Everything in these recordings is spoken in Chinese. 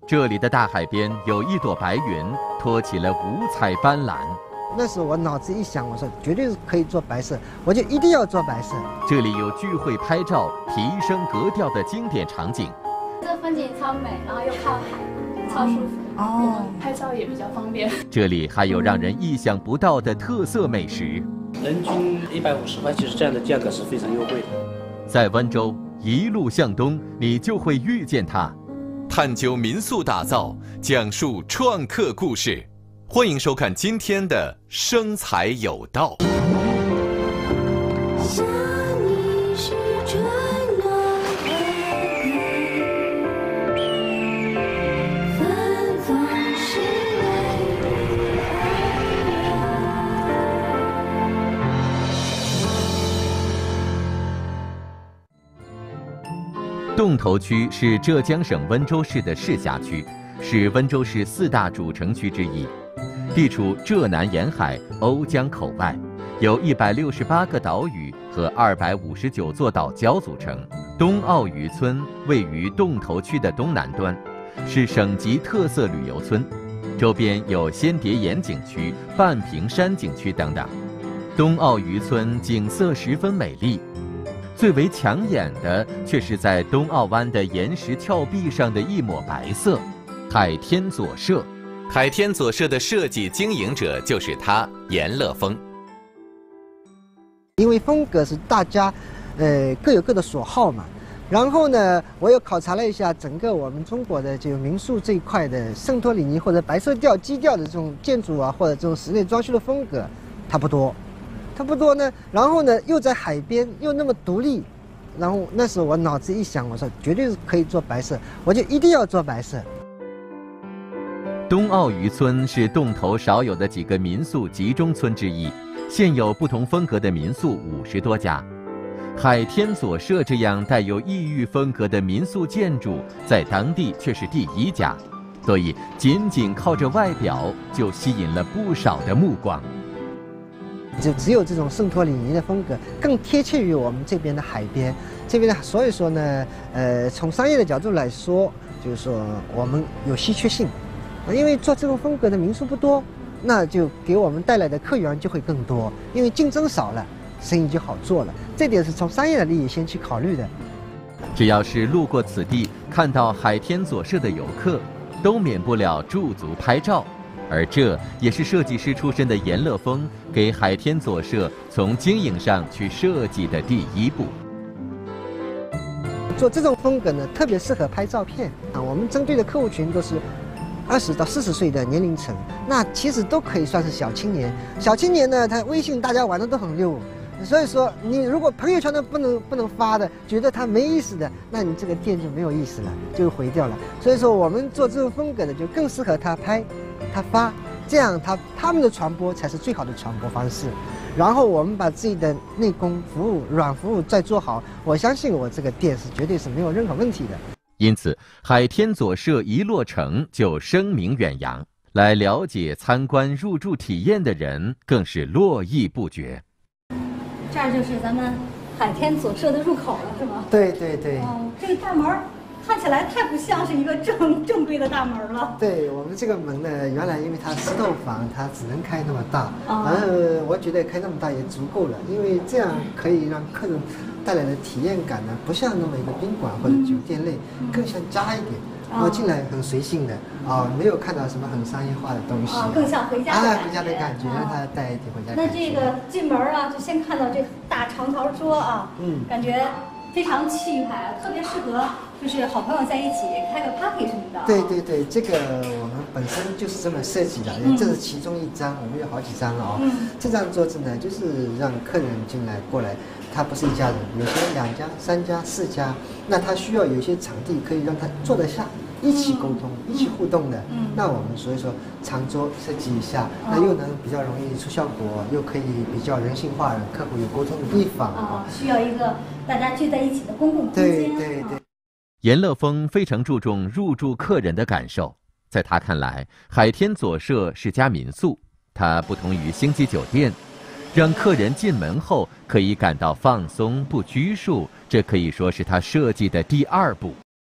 这里的大海边有一朵白云，托起了五彩斑斓。 那时我脑子一想，我说绝对是可以做白色，我就一定要做白色。 这里有聚会拍照、提升格调的经典场景。 这风景超美，然后又靠海，超舒服。 哦，拍照也比较方便。 这里还有让人意想不到的特色美食。 人均150块，其实这样的价格是非常优惠的。 在温州，一路向东，你就会遇见它。探究民宿打造，讲述创客故事。欢迎收看今天的《生财有道》。洞头区是浙江省温州市的市辖区，是温州市4大主城区之一，地处浙南沿海、瓯江口外，由168个岛屿和259座岛礁组成。东澳渔村位于洞头区的东南端，是省级特色旅游村，周边有仙蝶岩景区、半屏山景区等等。东澳渔村景色十分美丽。最为抢眼的却是在东澳湾的岩石峭壁上的一抹白色，海天左舍。海天左舍的设计经营者就是他，严乐峰。 因为风格是大家，各有各的所好嘛。然后呢，我又考察了一下整个我们中国的这个民宿这一块的圣托里尼或者白色调基调的这种建筑啊，或者这种室内装修的风格，它不多。它不多呢，然后呢又在海边，又那么独立，然后那时候我脑子一想，我说绝对是可以做白色，我就一定要做白色。 东澳渔村是洞头少有的几个民宿集中村之一，现有不同风格的民宿50多家。海天左舍这样带有异域风格的民宿建筑，在当地却是第1家，所以仅仅靠着外表就吸引了不少的目光。 就只有这种圣托里尼的风格更贴切于我们这边的海边，这边的，所以说呢，从商业的角度来说，就是说我们有稀缺性，因为做这种风格的民宿不多，那就给我们带来的客源就会更多，因为竞争少了，生意就好做了。这点是从商业的利益先去考虑的。 只要是路过此地，看到海天左舍的游客，都免不了驻足拍照。而这也是设计师出身的严乐峰给海天左舍从经营上去设计的第1步。 做这种风格呢，特别适合拍照片啊。我们针对的客户群都是20到40岁的年龄层，那其实都可以算是小青年。小青年呢，他微信大家玩的都很溜，所以说你如果朋友圈都不能发的，觉得他没意思的，那你这个店就没有意思了，就毁掉了。所以说我们做这种风格的就更适合他拍。他发，这样他们的传播才是最好的传播方式。然后我们把自己的内功服务、软服务再做好，我相信我这个店是绝对是没有任何问题的。 因此，海天左舍一落成就声名远扬，来了解、参观、入住体验的人更是络绎不绝。 这儿就是咱们海天左舍的入口了，是吗？ 对对对。 这个大门看起来太不像是一个正规的大门了。 对，我们这个门呢，原来因为它石头房，它只能开那么大，我觉得开那么大也足够了，因为这样可以让客人带来的体验感呢，不像那么一个宾馆或者酒店类，更像家一点。我进来很随性的没有看到什么很商业化的东西， 更像回家的感觉。 回家的感觉，让他带一点回家。 那这个进门啊，就先看到这大长条桌啊，感觉非常气派啊，特别适合就是好朋友在一起开个 party 什么的。 对对对，这个我们本身就是这么设计的，这是其中一张，我们有好几张了这张桌子呢，就是让客人进来过来，他不是一家人，有些2家、3家、4家，那他需要有一些场地可以让他坐得下。一起沟通、一起互动的，那我们所以说长桌设计一下，那又能比较容易出效果，又可以比较人性化，让客户有沟通的地方需要一个大家聚在一起的公共空间。 对对对。 严乐峰非常注重入住客人的感受，在他看来，海天左舍是家民宿，它不同于星级酒店，让客人进门后可以感到放松不拘束，这可以说是他设计的第2步。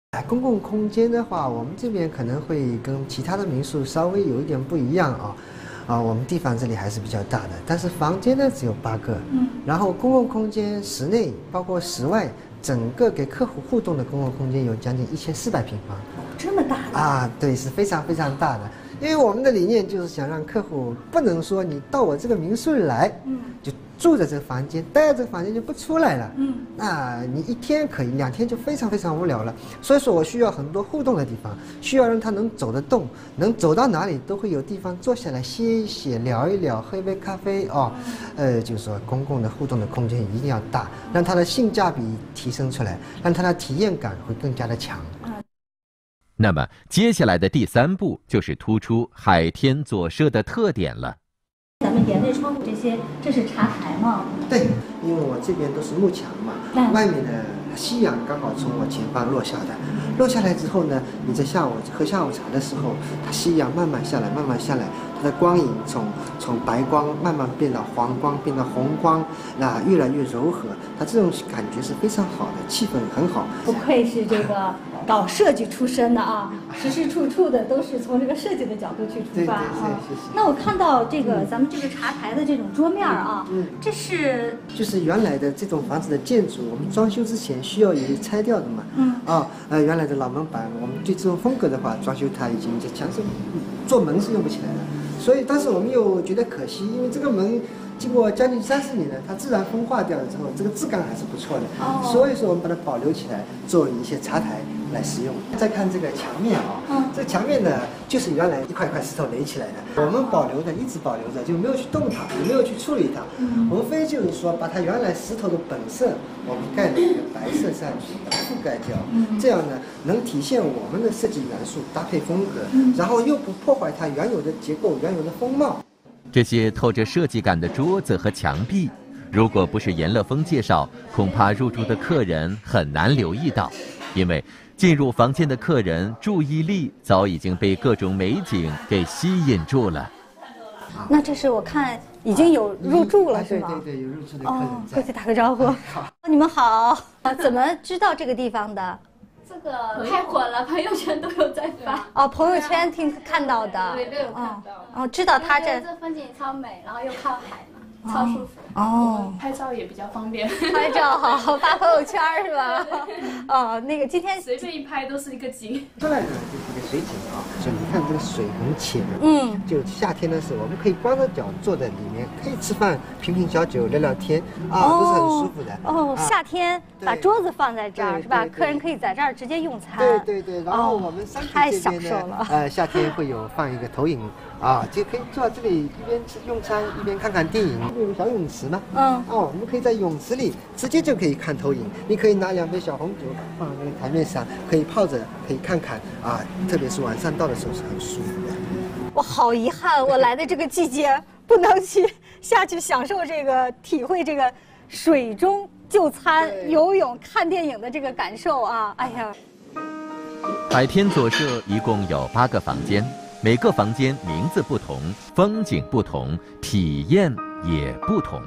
公共空间的话，我们这边可能会跟其他的民宿稍微有一点不一样我们地方这里还是比较大的，但是房间呢只有8个，然后公共空间室内包括室外，整个给客户互动的公共空间有将近1400平方， 这么大的对，是非常非常大的。因为我们的理念就是想让客户不能说你到我这个民宿来，就住在这个房间，待在这个房间就不出来了，那你1天可以，2天就非常非常无聊了。所以说我需要很多互动的地方，需要让他能走得动，能走到哪里都会有地方坐下来歇一歇、聊一聊、喝一杯咖啡就是说公共的互动的空间一定要大，让它的性价比提升出来，让它的体验感会更加的强。 那么接下来的第3步就是突出海天左舍的特点了。 咱们沿着窗户这是茶台吗？ 对，因为我这边都是木墙嘛，外面呢夕阳刚好从我前方落下来，落下来之后呢，你在下午喝下午茶的时候，它夕阳慢慢下来，慢慢下来，它的光影从白光慢慢变到黄光，变到红光，那越来越柔和，它这种感觉是非常好的，气氛很好。 不愧是这个搞设计出身的时时处处的都是从这个设计的角度去出发那我看到这个咱们这个茶台的这种桌面这是就是原来的这种房子的建筑，我们装修之前需要也拆掉的嘛。原来的老门板，我们对这种风格的话，装修它已经在墙上做门是用不起来了，所以当时我们又觉得可惜，因为这个门经过将近30年了，它自然风化掉了之后，这个质感还是不错的。所以说我们把它保留起来，作为一些茶台来使用。再看这个墙面这个墙面呢，就是原来一块块石头垒起来的，我们保留的，一直保留着，就没有去动它，也没有去处理它。无非就是说把它原来石头的本色，我们盖了一个白色上去，把它覆盖掉。这样呢，能体现我们的设计元素搭配风格，然后又不破坏它原有的结构、原有的风貌。 这些透着设计感的桌子和墙壁，如果不是严乐峰介绍，恐怕入住的客人很难留意到，因为进入房间的客人注意力早已经被各种美景给吸引住了。 那这是我看已经有入住了是吗？ 对，有入住的客人在。 过去打个招呼。你们好，怎么知道这个地方的？ 这个太火了，朋友圈都有在发。 朋友圈看到的。 对，都有看到。 知道它这风景超美，然后又靠海嘛，超舒服。拍照也比较方便。 拍照好，发朋友圈是吧？那个今天随便一拍都是一个景。 出来呢就是一个水景就你看这个水很浅。就夏天的时候，我们可以光着脚坐在里面，可以吃饭、品品小酒、聊聊天都是很舒服的。 夏天把桌子放在这儿是吧？客人可以在这儿直接用餐。 对，然后我们山体这边呢，夏天会有放一个投影就可以坐在这里一边用餐一边看看电影。有个小泳池嘛，我们可以在泳池里直接就可以看投影。你可以拿2杯小红酒放在那个台面上，可以泡着，可以看看特别是晚上到的时候是很舒服的。 我好遗憾，我来的这个季节不能下去享受这个体会这个水中就餐、游泳、看电影的这个感受哎呀， 海天左舍一共有8个房间，每个房间名字不同，风景不同，体验也不同。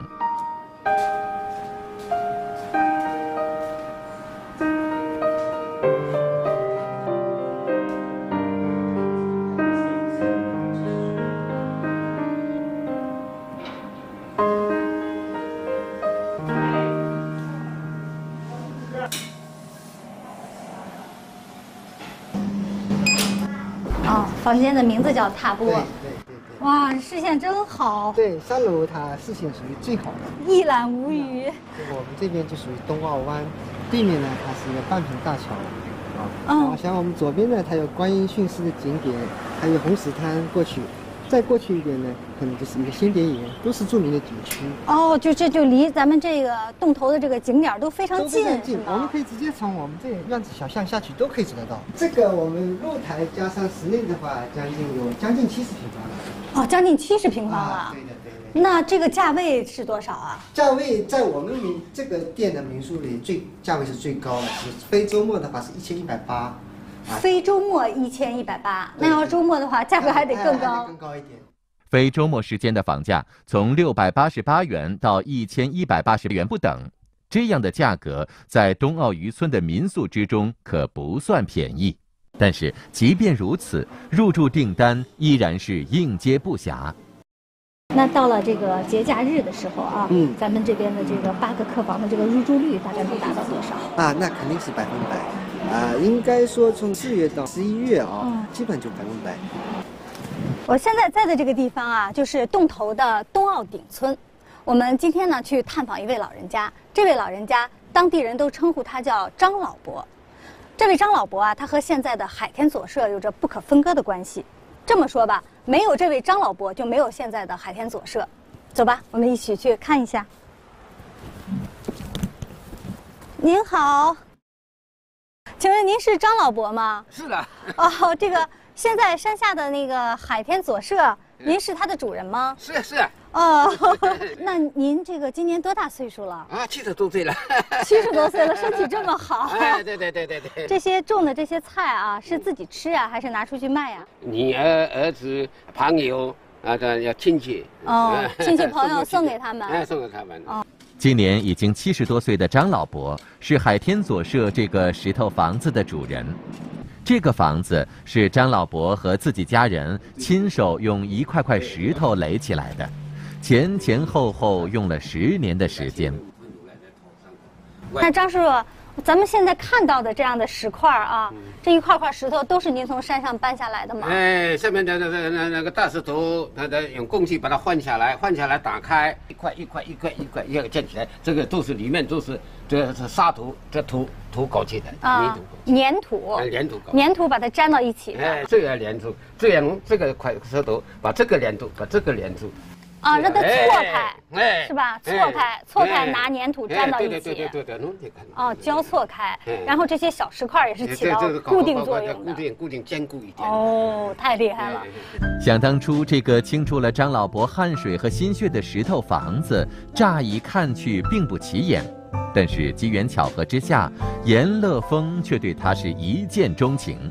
房间的名字叫踏波。 对。 哇，视线真好。 对，3楼它视线属于最好的， 一览无余。 我们这边就属于东澳湾，对面呢它是一个半屏大桥像我们左边呢，它有观音训示的景点，还有红石滩过去，再过去一点呢，可能就是一个仙蝶岩，都是著名的景区。 这就离咱们这个洞头的这个景点都非常近， 我们可以直接从我们这个院子小巷下去都可以走得到。这个我们露台加上室内的话，将近70平方了。 将近70平方了。 对的。 那这个价位是多少啊？ 价位在我们这个店的民宿里价位是最高的，非周末的话是1180。 非周末1180，那要周末的话，价格还得更高。 更高一点。 非周末时间的房价从688元到1180元不等， 这样的价格在东澳渔村的民宿之中可不算便宜。但是即便如此，入住订单依然是应接不暇。 那到了这个节假日的时候啊，咱们这边的这个8个客房的这个入住率大概能达到多少？ 啊，那肯定是100%啊，应该说从4月到11月啊，基本就100%。 我现在在的这个地方啊，就是洞头的东澳顶村。我们今天呢去探访一位老人家，这位老人家当地人都称呼他叫张老伯。这位张老伯啊，他和现在的海天左社有着不可分割的关系。这么说吧，没有这位张老伯，就没有现在的海天左社。走吧，我们一起去看一下。您好，请问您是张老伯吗？ 是的。 哦，这个现在山下的那个海天左社，您是他的主人吗？ 是。 哦，那您这个今年多大岁数了？ 啊，70多岁了。 70多岁了，身体这么好。 哎，对。 这些种的这些菜啊，是自己吃啊，还是拿出去卖啊？ 女儿、儿子、朋友啊，要亲戚。 哦，亲戚朋友送给他们。 哎，送给他们。哦。 今年已经70多岁的张老伯是海天左社这个石头房子的主人。这个房子是张老伯和自己家人亲手用一块块石头垒起来的，前后用了10年的时间。 那张师傅，咱们现在看到的这样的石块啊，这一块块石头都是您从山上搬下来的吗？ 哎，下面的那个大石头，它用工具把它换下来，打开，一块建起来，这个都是里面都是这是沙土，这土搞起来的， 粘土把它粘到一起。 哎，这个粘土，这样这个块石头把这个粘土， 啊，让它错开，是吧？错开，拿粘土粘到一起。 对。 哦，交错开，然后这些小石块也是起到固定作用的。 固定坚固一点。 哦，太厉害了！ 想当初，这个倾注了张老伯汗水和心血的石头房子，乍一看去并不起眼，但是机缘巧合之下，严乐峰却对他是一见钟情。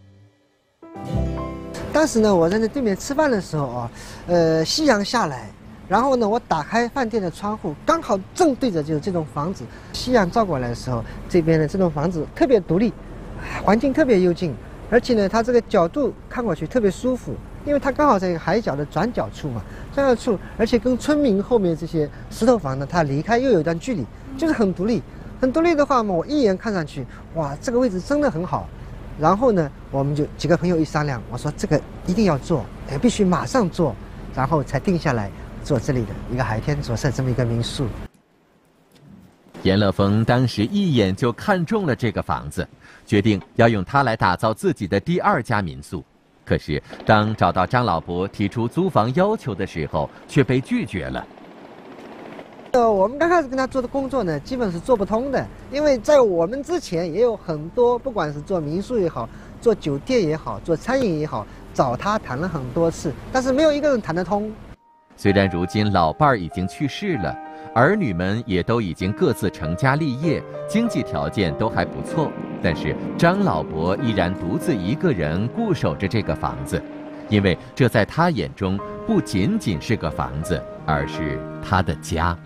当时呢，我在那对面吃饭的时候啊，夕阳下来，然后呢，我打开饭店的窗户，刚好正对着就是这栋房子，夕阳照过来的时候，这边的这栋房子特别独立，环境特别幽静，而且呢，它这个角度看过去特别舒服，因为它刚好在一个海角的转角处嘛，而且跟村民后面这些石头房呢，它离开又有一段距离，就是很独立。很独立的话嘛，我一眼看上去，哇，这个位置真的很好。然后呢，我们就几个朋友一商量，我说这个一定要做，必须马上做，然后才定下来做这里的一个海天左社这么一个民宿。 严乐峰当时一眼就看中了这个房子，决定要用它来打造自己的第2家民宿。可是当找到张老伯提出租房要求的时候，却被拒绝了。 我们刚开始跟他做的工作呢，基本是做不通的，因为在我们之前也有很多，不管是做民宿也好，做酒店也好，做餐饮也好，找他谈了很多次，但是没有一个人谈得通。 虽然如今老伴儿已经去世了，儿女们也都已经各自成家立业，经济条件都还不错，但是张老伯依然独自一个人固守着这个房子，因为这在他眼中不仅仅是个房子，而是他的家。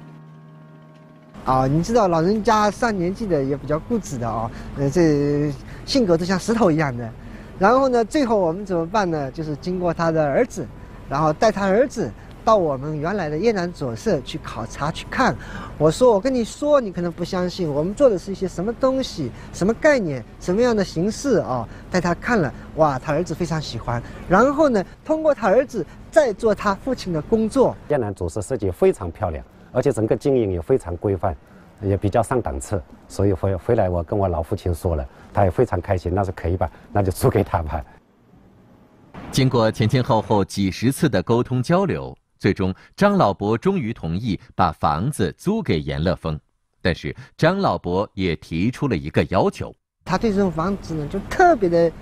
你知道老人家上年纪的也比较固执的啊，这性格都像石头一样的。然后呢，最后我们怎么办呢？就是经过他的儿子，然后带他儿子到我们原来的燕南左社去考察去看。我跟你说，你可能不相信，我们做的是一些什么东西、什么概念、什么样的形式啊？带他看了，哇，他儿子非常喜欢。然后呢，通过他儿子再做他父亲的工作。 燕南左社设计非常漂亮。而且整个经营也非常规范，也比较上档次，所以回来我跟我老父亲说了，他也非常开心，那是可以吧，那就租给他吧。 经过前后几10次的沟通交流，最终张老伯终于同意把房子租给严乐峰，但是张老伯也提出了一个要求， 他对这种房子呢就特别的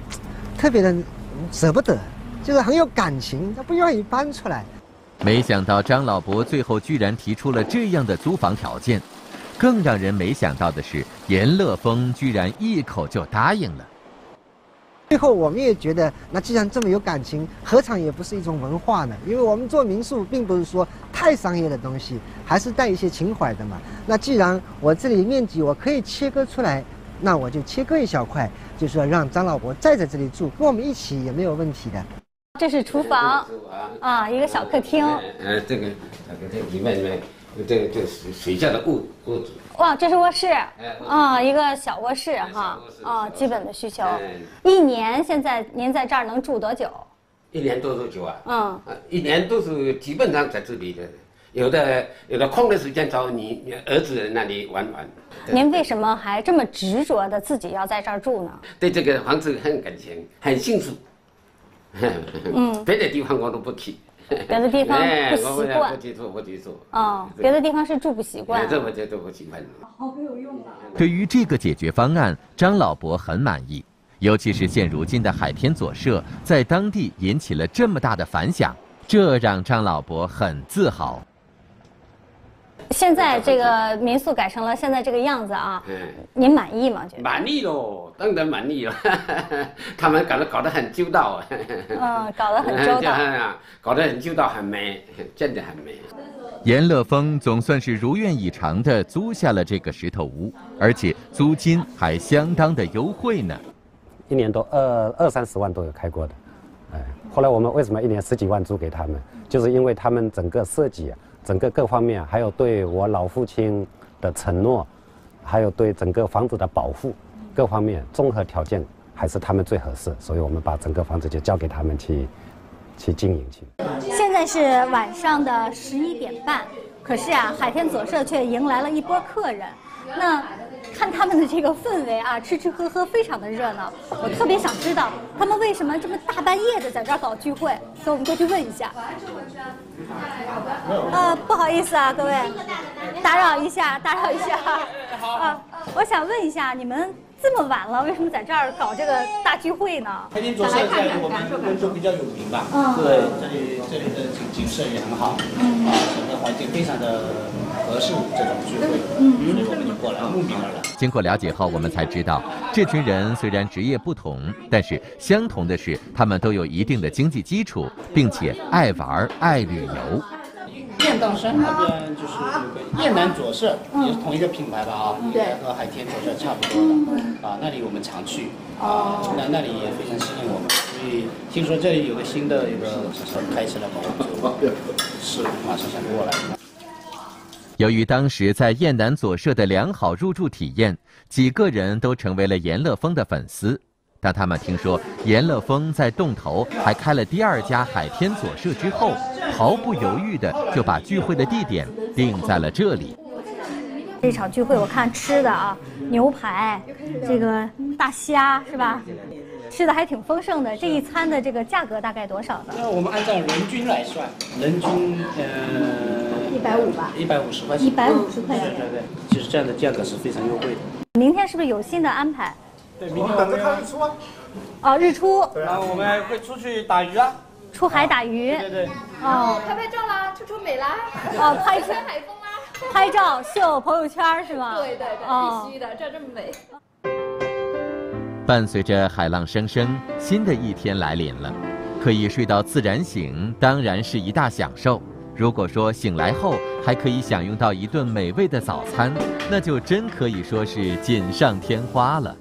舍不得，就是很有感情，他不愿意搬出来。 没想到张老伯最后居然提出了这样的租房条件，更让人没想到的是，严乐峰居然一口就答应了。 最后我们也觉得，那既然这么有感情，何尝也不是一种文化呢？因为我们做民宿，并不是说太太商业的东西，还是带一些情怀的嘛。那既然我这里面积我可以切割出来，那我就切割一小块，就是说让张老伯再在这里住，跟我们一起也没有问题的。 这是厨房啊，一个小客厅。 这个里面这水下的卧子。 哇，这是卧室啊，一个小卧室哈啊，基本的需求。一年现在您在这儿能住多久 ？1年多久啊？1年都是基本上在这里的，有的空的时间找你儿子那里玩。 您为什么还这么执着的自己要在这儿住呢？ 对这个房子很感情，很幸福。别的地方我都不去。 别的地方不习惯， 不接受。 别的地方是住不习惯。 这我觉得不习惯。 好没有用啊！ 对于这个解决方案，张老伯很满意，尤其是现如今的海天左舍在当地引起了这么大的反响，这让张老伯很自豪。 现在这个民宿改成了现在这个样子啊，您满意吗？觉得满意喽，当然满意了。他们搞得很周到。 搞得很周到。 搞得很周到，很美，真的很美。 严乐峰总算是如愿以偿地租下了这个石头屋，而且租金还相当的优惠呢。 1年多20-30万都有开过的。后来我们为什么1年10几万租给他们？就是因为他们整个设计整个各方面，还有对我老父亲的承诺，还有对整个房子的保护，各方面综合条件还是他们最合适，所以我们把整个房子就交给他们去经营去。 现在是晚上的11点半，可是啊，海天左舍却迎来了一波客人。那看他们的这个氛围啊，吃吃喝喝非常的热闹。我特别想知道他们为什么这么大半夜的在这儿搞聚会，所以我们过去问一下。不好意思啊，各位，打扰一下啊，我想问一下，你们这么晚了，为什么在这儿搞这个大聚会呢？ 海天左舍在我们温州比较有名吧？对，这里的景色也很好，整个环境非常的合适这种聚会，所以我们就过来慕名而来。 经过了解后，我们才知道，这群人虽然职业不同，但是相同的是，他们都有一定的经济基础，并且爱玩爱旅游。 雁荡山那边就是有个雁南左舍，也是同一个品牌吧啊， 对， 和海天左舍差不多的那里我们常去那里也非常吸引我们，所以听说这里有个新的开始了嘛，我们就是马上想过来。 由于当时在雁南左舍的良好入住体验，几个人都成为了严乐峰的粉丝。当他们听说严乐峰在洞头还开了第2家海天左舍之后，毫不犹豫地就把聚会的地点定在了这里。 这场聚会我看吃的啊，牛排，这个大虾是吧？吃的还挺丰盛的。这一餐的这个价格大概多少呢？ 我们按照人均来算，人均 150吧 ，150块钱。 150块钱。 对，其实这样的价格是非常优惠的。 明天是不是有新的安排？ 对，明天我们等着看日出啊。 日出。 然后我们会出去打鱼啊。 出海打鱼。 对。 拍照啦，出美啦。 拍吹海风啦。 拍照秀朋友圈是吗？ 对，必须的，这么美。 伴随着海浪声声，新的一天来临了。可以睡到自然醒，当然是一大享受。如果说醒来后还可以享用到一顿美味的早餐，那就真可以说是锦上添花了。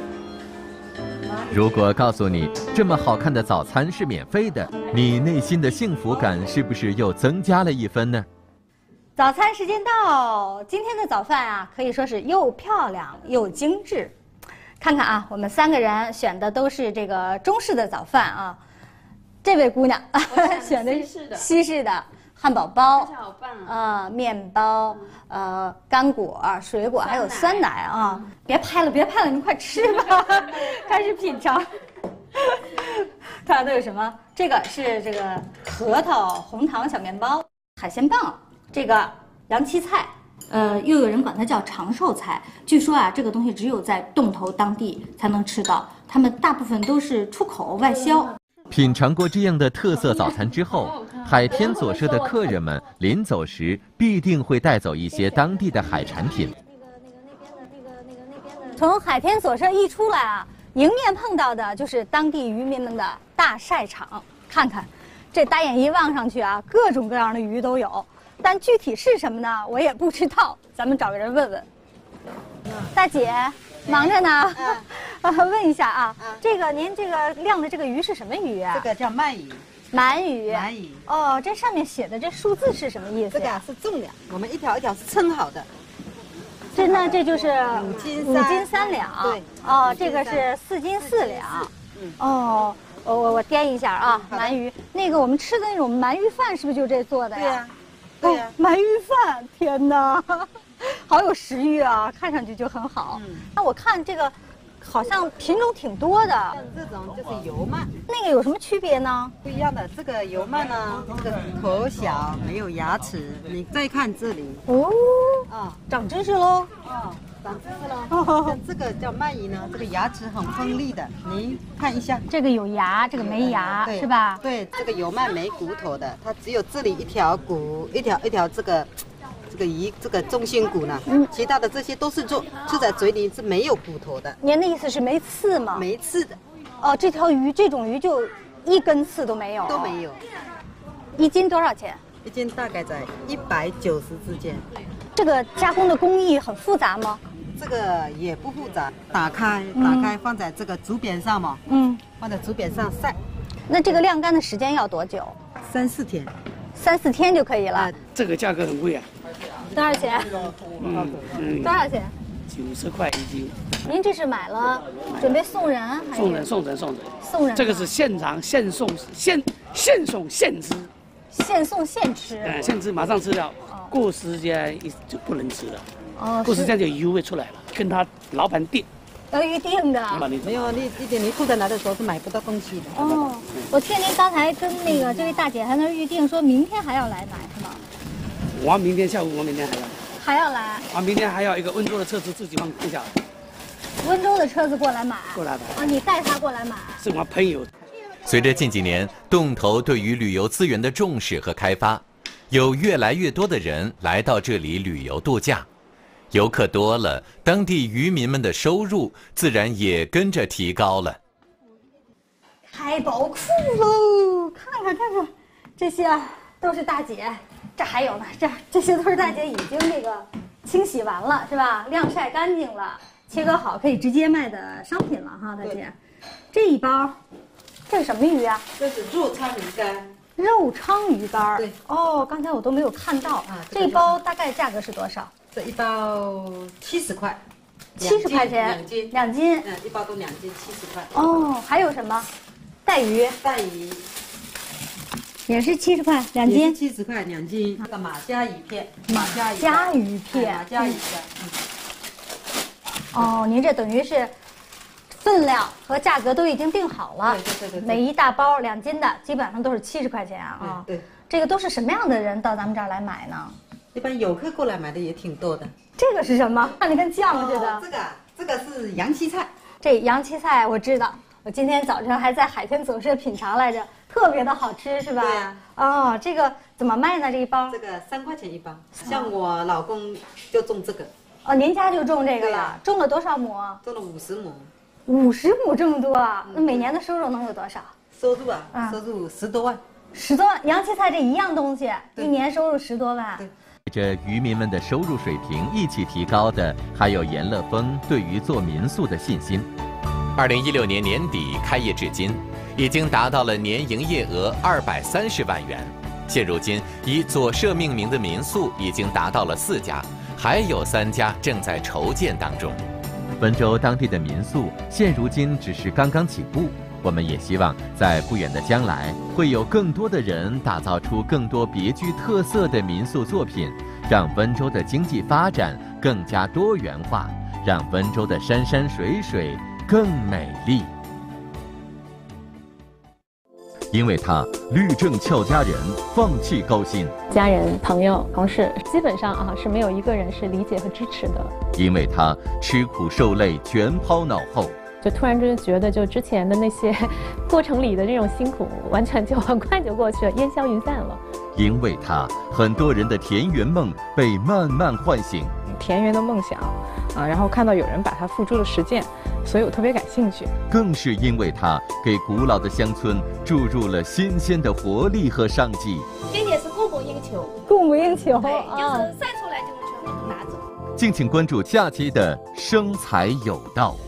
如果告诉你这么好看的早餐是免费的，你内心的幸福感是不是又增加了1分呢？ 早餐时间到，今天的早饭啊，可以说是又漂亮又精致。看看啊，我们3个人选的都是这个中式的早饭啊。这位姑娘选的是西式的汉堡包，面包，干果、水果，还有酸奶啊！别拍了，你们快吃吧，开始品尝。看看都有什么？这个是这个核桃红糖小面包，海鲜棒，这个洋七菜，又有人管它叫长寿菜。据说啊，这个东西只有在洞头当地才能吃到，他们大部分都是出口外销。 品尝过这样的特色早餐之后，海天左舍的客人们临走时必定会带走一些当地的海产品。 从海天左舍一出来啊，迎面碰到的就是当地渔民们的大晒场。看看，这大眼一望上去啊，各种各样的鱼都有， 但具体是什么呢？我也不知道，咱们找个人问问。大姐，忙着呢，问一下啊，这个您这个晾的这个鱼是什么鱼啊？ 这个叫鳗鱼。 鳗鱼。 鳗鱼。 哦，这上面写的这数字是什么意思？ 这个是重量，我们一条一条是称好的。 这就是 5斤 3两。对。哦，这个是4斤4两。哦。我掂一下啊，鳗鱼，那个我们吃的那种鳗鱼饭是不是就这做的呀？ 对呀， 鳗鱼饭，天哪，好有食欲啊，看上去就很好。那我看这个好像品种挺多的。 像这种就是油鳗， 那个有什么区别呢？ 不一样的，这个油鳗呢，这个头小，没有牙齿。你再看这里， 长知识喽。 长知识了。像这个叫鳗鱼呢，这个牙齿很锋利的，您看一下。 这个有牙，这个没牙，是吧？ 对，这个油鳗没骨头的，它只有这里一条骨，一条这个中心骨呢，其他的这些都是吃在嘴里是没有骨头的。 您的意思是没刺吗？ 没刺的。 哦，这种鱼就一根刺都没有。 都没有。 1斤多少钱 ？1斤大概在190之间。 这个加工的工艺很复杂吗？ 这个也不复杂，打开放在这个竹匾上嘛，放在竹匾上晒。 那这个晾干的时间要多久 ？3、4天。 3、4天就可以了。 这个价格很贵啊。 多少钱？多少钱 ？90块1斤。 您这是买了，准备送人还是？ 送人。 送人。 这个是现场现送现吃。 现送现吃。 现吃马上吃掉，过时间就不能吃了。过时间就油味出来了，跟他老板订。 要预定的。 没有，你吐在来的时候是买不到东西的。 哦，我听您刚才跟那个这位大姐还那预定，说明天还要来买是吗？ 我明天下午，我明天还要来。 我明天还要一个温州的车子自己放下来。 温州的车子过来买。 过来买。 你带他过来买。 是我朋友。 随着近几年洞头对于旅游资源的重视和开发，有越来越多的人来到这里旅游度假。游客多了，当地渔民们的收入自然也跟着提高了。 开宝库喽！看看，这些都是大姐，这还有呢，这些都是大姐已经这个清洗完了，是吧？晾晒干净了，切割好可以直接卖的商品了哈，大姐。这一包，这是什么鱼啊？ 这是肉鲳鱼干。 肉鲳鱼干。 对。 哦，刚才我都没有看到啊。这一包大概价格是多少？ 这一包70块 ，70块钱，2斤， 一包都2斤70块。 哦，还有什么？带鱼也是70块，2斤 ，70块2斤。那个马家鱼片， 马家鱼片。哦，您这等于是分量和价格都已经定好了。 对。 每一大包2斤的，基本上都是70块钱啊。 对。 这个都是什么样的人到咱们这儿来买呢？ 一般游客过来买的也挺多的。 这个是什么？看着跟酱似的。 这个是洋蕲菜。 这洋蕲菜我知道，我今天早上还在海天总社品尝来着，特别的好吃，是吧？ 对呀。 哦，这个怎么卖呢？这一包？ 这个3块钱一包。像我老公就种这个。 哦，您家就种这个了？种了多少亩？ 种了50亩。 50亩这么多啊？那每年的收入能有多少？ 收入收入10多万。 10多万，洋蕲菜这一样东西，一年收入10多万。 对。 随着渔民们的收入水平一起提高的，还有严乐峰对于做民宿的信心。2016年年底开业至今，已经达到了年营业额230万元。现如今，以左社命名的民宿已经达到了4家，还有3家正在筹建当中。温州当地的民宿现如今只是刚刚起步。我们也希望在不远的将来，会有更多的人打造出更多别具特色的民宿作品，让温州的经济发展更加多元化，让温州的山山水水更美丽。因为他律政俏佳人，放弃高薪， 家人、朋友、同事基本上是没有一个人是理解和支持的。 因为他吃苦受累全抛脑后， 就突然之间觉得，就之前的那些过程里的这种辛苦，完全就很快就过去了，烟消云散了。 因为他，很多人的田园梦被慢慢唤醒。 田园的梦想然后看到有人把它付诸了实践，所以我特别感兴趣。 更是因为他给古老的乡村注入了新鲜的活力和生机。 今年是供过应求， 供供不应求。 对，就是晒出来就全部都拿走。 敬请关注下期的《生财有道》。